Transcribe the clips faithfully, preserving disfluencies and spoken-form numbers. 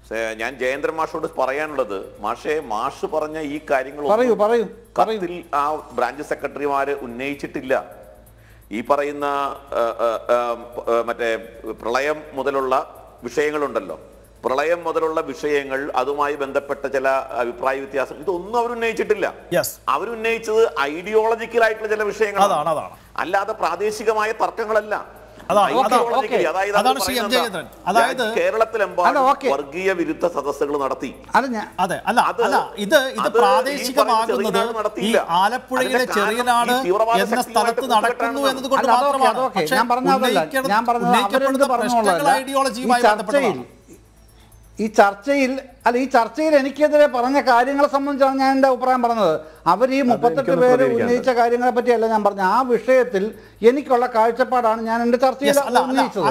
ഞാൻ ജയേന്ദ്രൻ മാഷോട് പറയാനുള്ളത്, മാഷെ മാഷ് പറഞ്ഞ ഈ കാര്യങ്ങൾ കത്തിൽ ആ ബ്രാഞ്ച് സെക്രട്ടറിമാര് ഉന്നയിച്ചിട്ടില്ല. ഈ പറയുന്ന മറ്റേ പ്രളയം മുതലുള്ള വിഷയങ്ങളുണ്ടല്ലോ, പ്രളയം മുതലുള്ള വിഷയങ്ങൾ, അതുമായി ബന്ധപ്പെട്ട ചില അഭിപ്രായ വ്യത്യാസം, ഇതൊന്നും അവരുന്നയിച്ചിട്ടില്ല. അവരുന്നയിച്ചത് ഐഡിയോളജിക്കൽ ആയിട്ടുള്ള ചില വിഷയങ്ങളാണ്, അല്ലാതെ പ്രാദേശികമായ തർക്കങ്ങളല്ല. കേരളത്തിലെമ്പാടും വർഗീയ വിരുദ്ധ സദസ്സുകൾ നടത്തി. അതെ, അല്ല അല്ല ഇത് ഇത് പ്രാദേശികമാകുന്നത് ഈ ആലപ്പുഴയിലെ ചെറിയനാട് എന്ന സ്ഥലത്ത് നടക്കുന്നു എന്നതുകൊണ്ട് മാത്രമാണ്. പക്ഷേ ഉന്നയിക്കപ്പെടുന്ന പ്രശ്നങ്ങൾ ഐഡിയോളജിയുമായി ബന്ധപ്പെട്ടതാണ്. ഈ ചർച്ചയിൽ അല്ല ഈ ചർച്ചയിൽ എനിക്കെതിരെ പറഞ്ഞ കാര്യങ്ങളെ സംബന്ധിച്ചാണ് ഞാൻ എൻ്റെ അഭിപ്രായം പറഞ്ഞത്. അവർ ഈ മുപ്പത്തെട്ട് പേര് ഉന്നയിച്ച കാര്യങ്ങളെ പറ്റിയല്ല ഞാൻ പറഞ്ഞത്. ആ വിഷയത്തിൽ എനിക്കുള്ള കാഴ്ചപ്പാടാണ് ഞാൻ എൻ്റെ ചർച്ചയിൽ ഉന്നയിച്ചത്.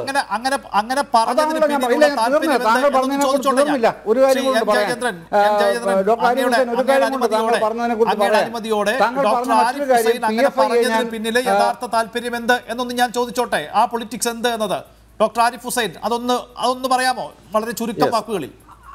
താങ്കൾ പറഞ്ഞതിനെ കുറിച്ച് തീർന്നില്ല. ഒരു കാര്യം കൊണ്ട് പറയാം, ഡോക്ടർ ആരിഫ് ഹുസൈൻ, ഒരു കാര്യം കൊണ്ട് താങ്കൾ പറഞ്ഞതിനെ കുറിച്ച് പറയാം. താങ്കൾ പറഞ്ഞ മറ്റൊരു കാര്യം, പി എഫ് ഐ പിന്നിലെ യഥാർത്ഥ താല്പര്യം എന്ത് എന്നൊന്ന് ഞാൻ ചോദിച്ചോട്ടെ. ആ പൊളിറ്റിക്സ് എന്ത് എന്നത് ഡോക്ടർ ആരിഫ് ഹുസൈൻ അതൊന്ന് അതൊന്ന് പറയാമോ വളരെ ചുരുക്കം വാക്കുകളിൽ?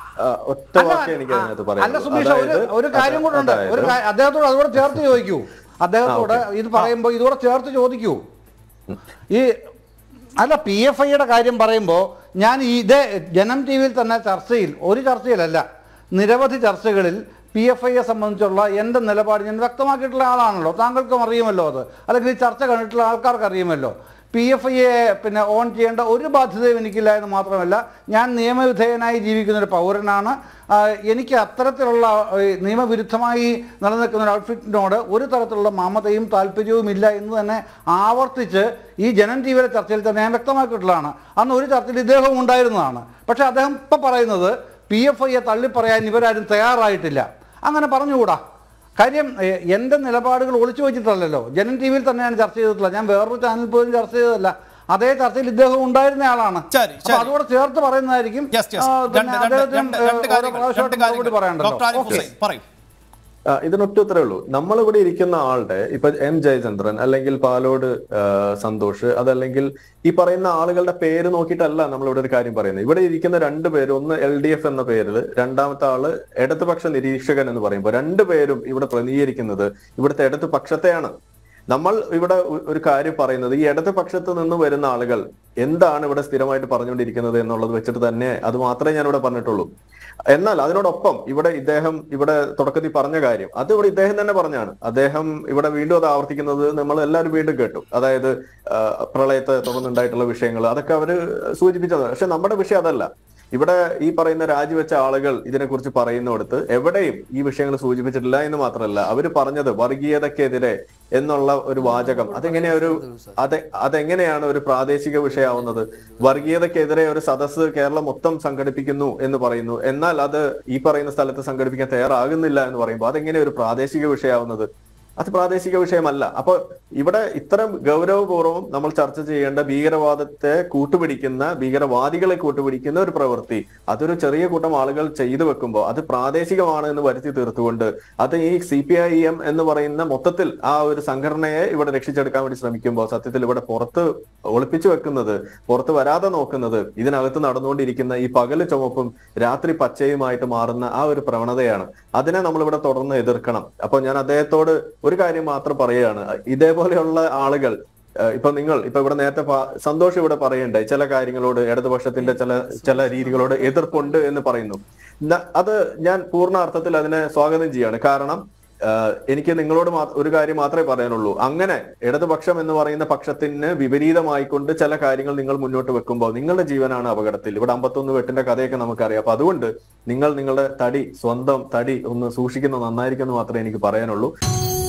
അല്ല സുബീഷ്, ഒരു കാര്യം കൂടെ ഉണ്ട്. ഒരു അദ്ദേഹത്തോട് അതുകൂടെ ചേർത്ത് ചോദിക്കൂ. അദ്ദേഹത്തോട് ഇത് പറയുമ്പോൾ ഇതുകൂടെ ചേർത്ത് ചോദിക്കൂ. ഈ അല്ല പി എഫ് ഐയുടെ കാര്യം പറയുമ്പോൾ ഞാൻ ഇതേ ജനം ടി വിയിൽ തന്നെ ചർച്ചയിൽ, ഒരു ചർച്ചയിലല്ല നിരവധി ചർച്ചകളിൽ പി എഫ് ഐയെ സംബന്ധിച്ചുള്ള എൻ്റെ നിലപാട് ഞാൻ വ്യക്തമാക്കിയിട്ടുള്ള ആളാണല്ലോ. താങ്കൾക്കും അറിയുമല്ലോ അത്, അല്ലെങ്കിൽ ഈ ചർച്ച കണ്ടിട്ടുള്ള ആൾക്കാർക്ക് അറിയുമല്ലോ. പി എഫ് ഐയെ പിന്നെ ഓൺ ചെയ്യേണ്ട ഒരു ബാധ്യതയും എനിക്കില്ല എന്ന് മാത്രമല്ല, ഞാൻ നിയമവിധേയനായി ജീവിക്കുന്നൊരു പൗരനാണ്. എനിക്ക് അത്തരത്തിലുള്ള നിയമവിരുദ്ധമായി നിലനിൽക്കുന്ന ഒരു ഔട്ട്ഫിറ്റിനോട് ഒരു തരത്തിലുള്ള മമതയും താല്പര്യവും ഇല്ല എന്ന് തന്നെ ആവർത്തിച്ച് ഈ ജനം ടി വിയിലെ ചർച്ചയിൽ തന്നെ ഞാൻ വ്യക്തമാക്കിയിട്ടുള്ളതാണ്. അന്ന് ഒരു ചർച്ചയിൽ ഇദ്ദേഹം ഉണ്ടായിരുന്നതാണ്. പക്ഷേ അദ്ദേഹം ഇപ്പം പറയുന്നത് പി എഫ് ഐയെ തള്ളിപ്പറയാൻ ഇവരാരും തയ്യാറായിട്ടില്ല. അങ്ങനെ പറഞ്ഞുകൂടാ. കാര്യം എൻ്റെ നിലപാടുകൾ ഒളിച്ചു വെച്ചിട്ടല്ലല്ലോ. ജനം ടി വിയിൽ തന്നെയാണ് ചർച്ച ചെയ്തിട്ടുള്ള. ഞാൻ വേറൊരു ചാനൽ പോലും ചർച്ച ചെയ്തതല്ല. അതേ ചർച്ചയിൽ ഇദ്ദേഹം ഉണ്ടായിരുന്ന ആളാണ്. അപ്പൊ അതോടെ ചേർത്ത് പറയുന്നതായിരിക്കും. ഇതിനൊറ്റ ഉത്തരേ ഉള്ളൂ. നമ്മളിവിടെ ഇരിക്കുന്ന ആളുടെ ഇപ്പൊ എം ജയചന്ദ്രൻ അല്ലെങ്കിൽ പാലോട് സന്തോഷ്, അതല്ലെങ്കിൽ ഈ പറയുന്ന ആളുകളുടെ പേര് നോക്കിയിട്ടല്ല നമ്മളിവിടെ ഒരു കാര്യം പറയുന്നത്. ഇവിടെ ഇരിക്കുന്ന രണ്ട് പേര്, ഒന്ന് എൽ ഡി എഫ് എന്ന പേരിൽ, രണ്ടാമത്തെ ആള് ഇടതുപക്ഷ നിരീക്ഷകൻ എന്ന് പറയുമ്പോൾ രണ്ടുപേരും ഇവിടെ പ്രതിനിധീകരിക്കുന്നത് ഇവിടുത്തെ ഇടതുപക്ഷത്തെയാണ്. നമ്മൾ ഇവിടെ ഒരു കാര്യം പറയുന്നത്, ഈ ഇടതുപക്ഷത്ത് നിന്ന് വരുന്ന ആളുകൾ എന്താണ് ഇവിടെ സ്ഥിരമായിട്ട് പറഞ്ഞുകൊണ്ടിരിക്കുന്നത് എന്നുള്ളത് വെച്ചിട്ട് തന്നെ അത് മാത്രമേ ഞാൻ ഇവിടെ പറഞ്ഞിട്ടുള്ളൂ. എന്നാൽ അതിനോടൊപ്പം ഇവിടെ ഇദ്ദേഹം ഇവിടെ തുടക്കത്തിൽ പറഞ്ഞ കാര്യം അത് ഇവിടെ ഇദ്ദേഹം തന്നെ പറഞ്ഞാണ്. അദ്ദേഹം ഇവിടെ വീണ്ടും അത് ആവർത്തിക്കുന്നത് നമ്മൾ എല്ലാവരും വീണ്ടും കേട്ടു. അതായത് പ്രളയത്തെ തുടർന്നുണ്ടായിട്ടുള്ള വിഷയങ്ങൾ അതൊക്കെ അവര് സൂചിപ്പിച്ചതാണ്. പക്ഷെ നമ്മുടെ വിഷയം അതല്ല. ഇവിടെ ഈ പറയുന്ന രാജിവെച്ച ആളുകൾ ഇതിനെക്കുറിച്ച് പറയുന്നിടത്ത് എവിടെയും ഈ വിഷയങ്ങൾ സൂചിപ്പിച്ചിട്ടില്ല എന്ന് മാത്രമല്ല, അവര് പറഞ്ഞത് വർഗീയതക്കെതിരെ എന്നുള്ള ഒരു വാചകം അതെങ്ങനെയാ ഒരു അതെ അതെങ്ങനെയാണ് ഒരു പ്രാദേശിക വിഷയമാവുന്നത്? വർഗീയതക്കെതിരെ ഒരു സദസ്സ് കേരളം മൊത്തം സംഘടിപ്പിക്കുന്നു എന്ന് പറയുന്നു, എന്നാൽ അത് ഈ പറയുന്ന സ്ഥലത്ത് സംഘടിപ്പിക്കാൻ തയ്യാറാകുന്നില്ല എന്ന് പറയുമ്പോൾ അതെങ്ങനെ ഒരു പ്രാദേശിക വിഷയമാവുന്നത്? അത് പ്രാദേശിക വിഷയമല്ല. അപ്പൊ ഇവിടെ ഇത്തരം ഗൗരവപൂർവ്വം നമ്മൾ ചർച്ച ചെയ്യേണ്ട ഭീകരവാദത്തെ കൂട്ടുപിടിക്കുന്ന, ഭീകരവാദികളെ കൂട്ടുപിടിക്കുന്ന ഒരു പ്രവൃത്തി അതൊരു ചെറിയ കൂട്ടം ആളുകൾ ചെയ്തു വെക്കുമ്പോൾ അത് പ്രാദേശികമാണ് എന്ന് വരുത്തി തീർത്തുകൊണ്ട് അത് ഈ സി പി ഐ എം എന്ന് പറയുന്ന മൊത്തത്തിൽ ആ ഒരു സംഘടനയെ ഇവിടെ രക്ഷിച്ചെടുക്കാൻ വേണ്ടി ശ്രമിക്കുമ്പോൾ സത്യത്തിൽ ഇവിടെ പുറത്ത് ഒളിപ്പിച്ചു വെക്കുന്നത്, പുറത്ത് വരാതെ നോക്കുന്നത്, ഇതിനകത്ത് നടന്നുകൊണ്ടിരിക്കുന്ന ഈ പകല് ചുമപ്പും രാത്രി പച്ചയുമായിട്ട് മാറുന്ന ആ ഒരു പ്രവണതയാണ്. അതിനെ നമ്മളിവിടെ തുടർന്ന് എതിർക്കണം. അപ്പൊ ഞാൻ അദ്ദേഹത്തോട് ഒരു കാര്യം മാത്രം പറയുകയാണ്, ഇതേപോലെയുള്ള ആളുകൾ ഇപ്പൊ നിങ്ങൾ ഇപ്പൊ ഇവിടെ നേരത്തെ സന്തോഷം ഇവിടെ പറയണ്ടേ ചില കാര്യങ്ങളോട് ഇടതുപക്ഷത്തിന്റെ ചില ചില രീതികളോട് എതിർപ്പുണ്ട് എന്ന് പറയുന്നു. അത് ഞാൻ പൂർണ്ണ അർത്ഥത്തിൽ അതിനെ സ്വാഗതം ചെയ്യാണ്. കാരണം എനിക്ക് നിങ്ങളോട് ഒരു കാര്യം മാത്രമേ പറയാനുള്ളൂ. അങ്ങനെ ഇടതുപക്ഷം എന്ന് പറയുന്ന പക്ഷത്തിന് വിപരീതമായിക്കൊണ്ട് ചില കാര്യങ്ങൾ നിങ്ങൾ മുന്നോട്ട് വെക്കുമ്പോൾ നിങ്ങളുടെ ജീവനാണ് അപകടത്തിൽ. ഇവിടെ അമ്പത്തൊന്ന് വെട്ടിന്റെ കഥയൊക്കെ നമുക്കറിയാം. അപ്പൊ അതുകൊണ്ട് നിങ്ങൾ നിങ്ങളുടെ തടി, സ്വന്തം തടി ഒന്ന് സൂക്ഷിക്കുന്നത് നന്നായിരിക്കും എന്ന് മാത്രമേ എനിക്ക് പറയാനുള്ളൂ.